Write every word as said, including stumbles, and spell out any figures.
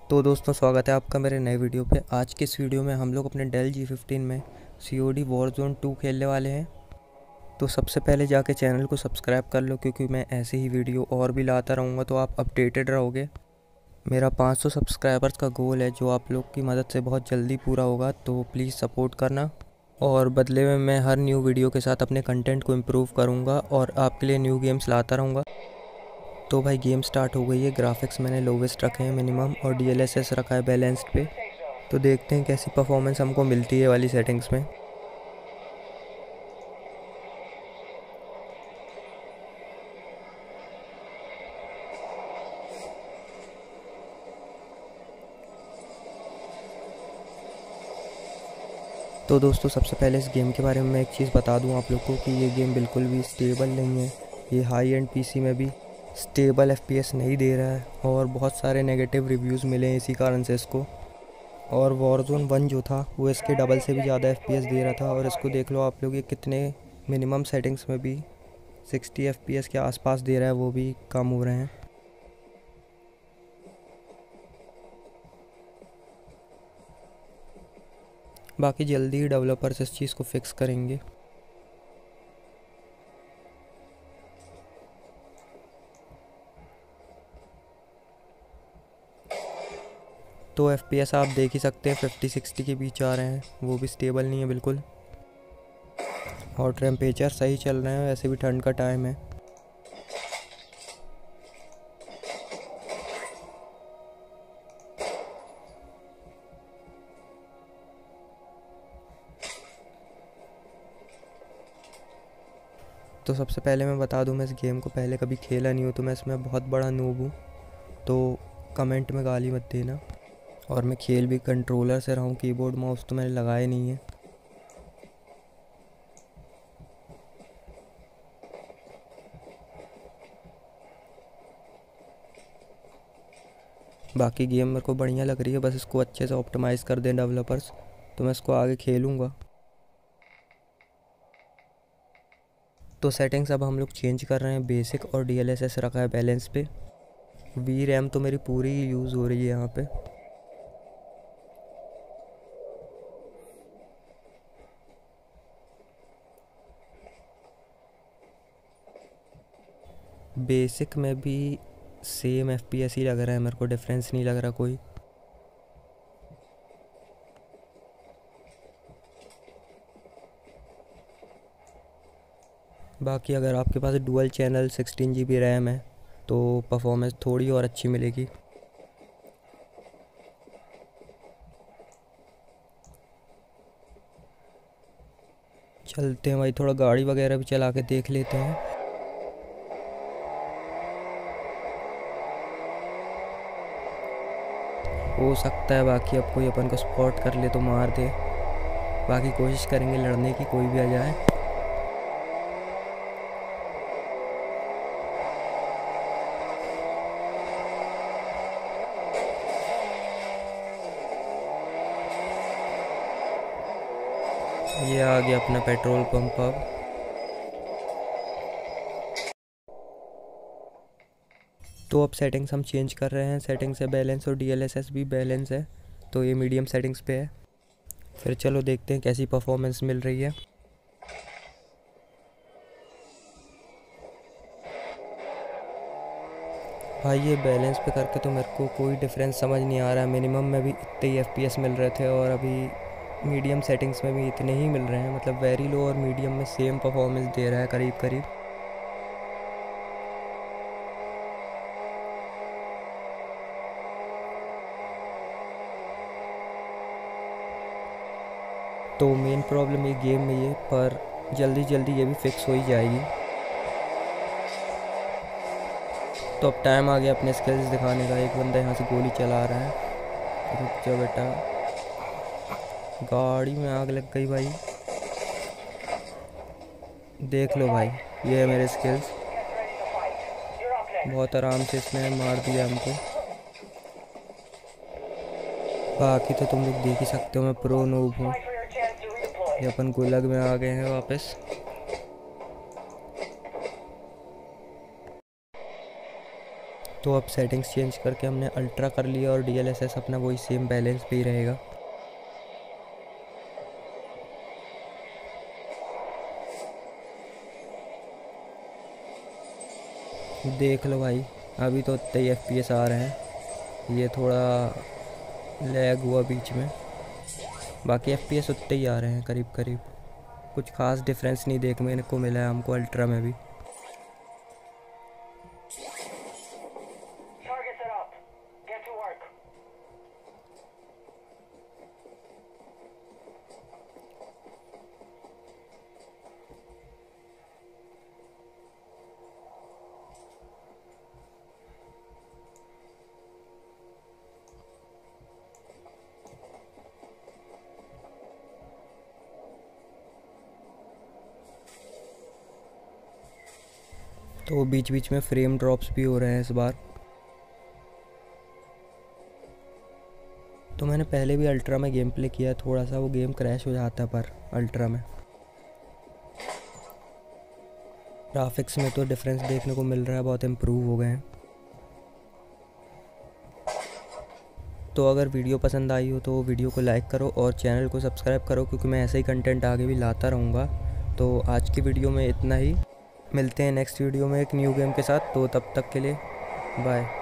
तो दोस्तों, स्वागत है आपका मेरे नए वीडियो पे। आज के इस वीडियो में हम लोग अपने डेल जी फिफ्टीन में C O D Warzone two खेलने वाले हैं। तो सबसे पहले जाके चैनल को सब्सक्राइब कर लो, क्योंकि मैं ऐसे ही वीडियो और भी लाता रहूँगा तो आप अपडेटेड रहोगे। मेरा पाँच सौ सब्सक्राइबर्स का गोल है, जो आप लोग की मदद से बहुत जल्दी पूरा होगा, तो प्लीज़ सपोर्ट करना। और बदले में मैं हर न्यू वीडियो के साथ अपने कंटेंट को इम्प्रूव करूँगा और आपके लिए न्यू गेम्स लाता रहूँगा। तो भाई गेम स्टार्ट हो गई है। ग्राफिक्स मैंने लोवेस्ट रखे हैं, मिनिमम, और डी एल एस एस रखा है बैलेंस्ड पे। तो देखते हैं कैसी परफॉर्मेंस हमको मिलती है वाली सेटिंग्स में। तो दोस्तों, सबसे पहले इस गेम के बारे में मैं एक चीज़ बता दूं आप लोग को कि ये गेम बिल्कुल भी स्टेबल नहीं है। ये हाई एंड पीसी में भी स्टेबल एफपीएस नहीं दे रहा है और बहुत सारे नेगेटिव रिव्यूज़ मिले हैं इसी कारण से इसको। और वॉरजोन वन जो था वो इसके डबल से भी ज़्यादा एफपीएस दे रहा था, और इसको देख लो आप लोग, ये कितने मिनिमम सेटिंग्स में भी सिक्सटी एफपीएस के आसपास दे रहा है, वो भी कम हो रहे हैं। बाकी जल्दी ही डेवलपर्स इस चीज़ को फिक्स करेंगे। तो एफपीएस आप देख ही सकते हैं फिफ्टी सिक्सटी के बीच आ रहे हैं, वो भी स्टेबल नहीं है बिल्कुल। और टेम्परेचर सही चल रहे हैं, वैसे भी ठंड का टाइम है। तो सबसे पहले मैं बता दूं, मैं इस गेम को पहले कभी खेला नहीं हूँ, तो मैं इसमें बहुत बड़ा नूब हूँ, तो कमेंट में गाली मत देना। और मैं खेल भी कंट्रोलर से रहा हूँ, कीबोर्ड माउस तो मैंने लगाए नहीं है। बाकी गेम मेरे को बढ़िया लग रही है, बस इसको अच्छे से ऑप्टिमाइज़ कर दें डेवलपर्स, तो मैं इसको आगे खेलूँगा। तो सेटिंग्स अब हम लोग चेंज कर रहे हैं। बेसिक और डी एल एस एस रखा है बैलेंस पे। वी रैम तो मेरी पूरी यूज़ हो रही है यहाँ पे। बेसिक में भी सेम एफपीएस ही लग रहा है मेरे को, डिफरेंस नहीं लग रहा कोई। बाकी अगर आपके पास dual channel sixteen G B RAM है तो परफॉर्मेंस थोड़ी और अच्छी मिलेगी। चलते हैं भाई, थोड़ा गाड़ी वगैरह भी चला के देख लेते हैं। हो सकता है बाकी अब कोई अपन को स्पॉट कर ले तो मार दे। बाकी कोशिश करेंगे लड़ने की, कोई भी आ जाए। ये आ गया अपना पेट्रोल पंप। अब तो अब सेटिंग्स हम चेंज कर रहे हैं। सेटिंग्स है बैलेंस और डी एल एस एस भी बैलेंस है, तो ये मीडियम सेटिंग्स पे है। फिर चलो देखते हैं कैसी परफॉर्मेंस मिल रही है। भाई ये बैलेंस पे करके तो मेरे को कोई डिफरेंस समझ नहीं आ रहा है। मिनिमम में भी इतने ही एफपीएस मिल रहे थे और अभी मीडियम सेटिंग्स में भी इतने ही मिल रहे हैं। मतलब वेरी लो और मीडियम में सेम परफॉर्मेंस दे रहा है करीब करीब। तो मेन प्रॉब्लम ये गेम में ये, पर जल्दी जल्दी ये भी फिक्स हो ही जाएगी। तो अब टाइम आ गया अपने स्किल्स दिखाने का। एक बंदा यहाँ से गोली चला रहा है। रुक जा बेटा, गाड़ी में आग लग गई भाई। देख लो भाई, ये है मेरे स्किल्स। बहुत आराम से इसने मार दिया हमको। बाकी तो तुम लोग देख ही सकते हो, मैं प्रो नूब हूँ। ये अपन गुलग में आ गए हैं वापस। तो अब सेटिंग्स चेंज करके हमने अल्ट्रा कर लिया और डी एल एस एस अपना वही सेम बैलेंस पे ही रहेगा। देख लो भाई, अभी तो उतने ही एफ पी एस आ रहे हैं, ये थोड़ा लैग हुआ बीच में, बाकी एफ पी एस उतने ही आ रहे हैं करीब करीब, कुछ खास डिफरेंस नहीं देखने को मिला है हमको अल्ट्रा में भी। तो बीच बीच में फ्रेम ड्रॉप्स भी हो रहे हैं इस बार। तो मैंने पहले भी अल्ट्रा में गेम प्ले किया, थोड़ा सा वो गेम क्रैश हो जाता है पर अल्ट्रा में। ग्राफिक्स में तो डिफरेंस देखने को मिल रहा है, बहुत इम्प्रूव हो गए हैं। तो अगर वीडियो पसंद आई हो तो वीडियो को लाइक करो और चैनल को सब्सक्राइब करो, क्योंकि मैं ऐसा ही कंटेंट आगे भी लाता रहूँगा। तो आज की वीडियो में इतना ही, मिलते हैं नेक्स्ट वीडियो में एक न्यू गेम के साथ। तो तब तक के लिए बाय।